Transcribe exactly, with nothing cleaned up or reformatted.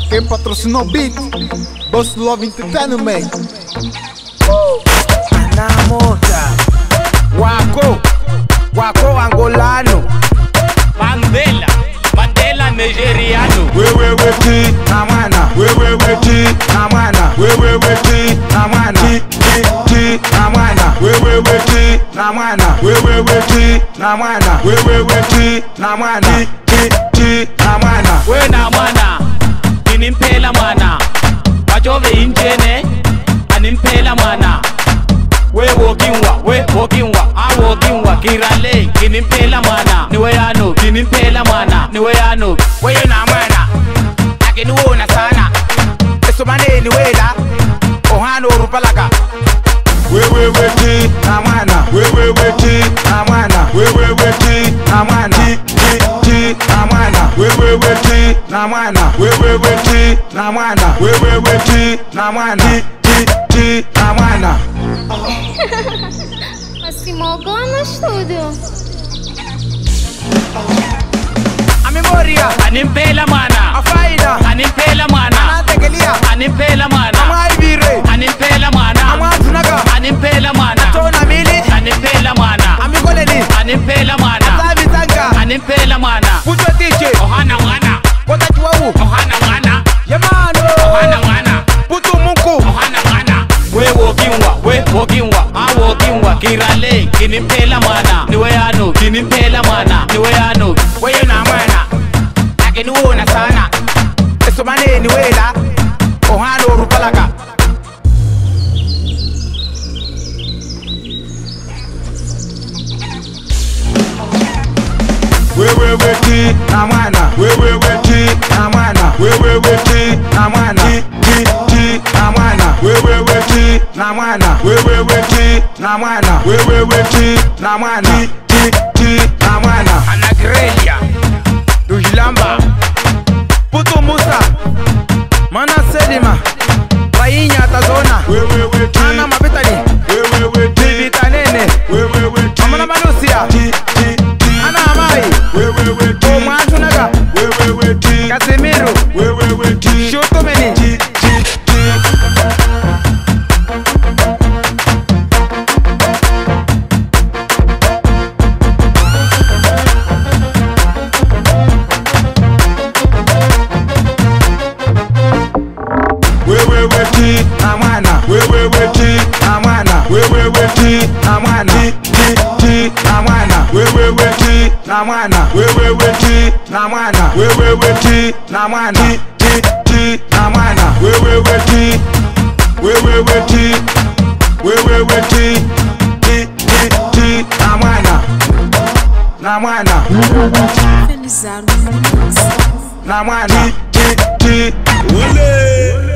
Quem patrocinou o beat? Boss Love Entertainment. Ana moja Wako Wako angolano Mandela Mandela nigeriano. Wewe weti na mwana Wewe weti na mwana Wewe weti na mwana Ti ti na mwana Wewe weti na mwana Wewe weti na mwana Wewe weti na mwana Ti ti na mwana We na mwana Inimpela mwana Wachove injene Animpela mwana We walking wa We walking wa I walking wa Kirale Inimpela mwana Niwe yano Inimpela mwana Niwe yano Wewe na mwana Akinuona sana Eso maneni wela Ohano rupalaka Wewe weti na mwana Wewe weti na mwana Wewe weti na mwana Ti ti na mwana Wewe weti na mwana Wewe weti na mwana Wewe weti na mwana Ti ti na mwana Asimogo no studio. A memoria Animpela mwana Afaida Animpela mwana Anategelia Animpela mwana Amaibire Animpela mwana Amatunaga Animpela mwana Tona mili Animpela mwana Amigoleni Animpela mwana Zavitanga Animpela mwana Pucho tiche Ohana mwana Kota chiwawu Ohana mwana Yamano Ohana mwana Putu munku Ohana mwana We walking wa We walking wa I walking wa Kirale Inimpela mwana Niwe yano Inimpela mwana Niwe yano Wewe na mwana Akinuona sana Eso maneni wela Ohano rupalaka Wewe weti na mwana Wewe weti na mwana Wewe weti na mwana Ti ti ti na mwana Wewe weti na mwana Wewe weti na mwana Wewe weti na mwana Ti ti na mwana Anagrelia Dujilamba Putu Musa Mana Selima Rainya Tazona Wewe weti Ana Mapitani Wewe weti Bibitanene Wewe weti Amana Manusia Ti ti ti Ana Amai Wewe weti Omatunaga Wewe weti Casemiro Wewe weti Shotomeni Ti ti ti Wewe weti na mwana Wewe weti na mwana Wewe weti na mwana Ti ti na mwana Wewe weti na mwana Wewe weti na mwana Wewe weti na mwana Ti ti na mwana Wewe weti Wewe weti Wewe weti Ti ti ti na mwana Na mwana Na mwana Ti ti Ule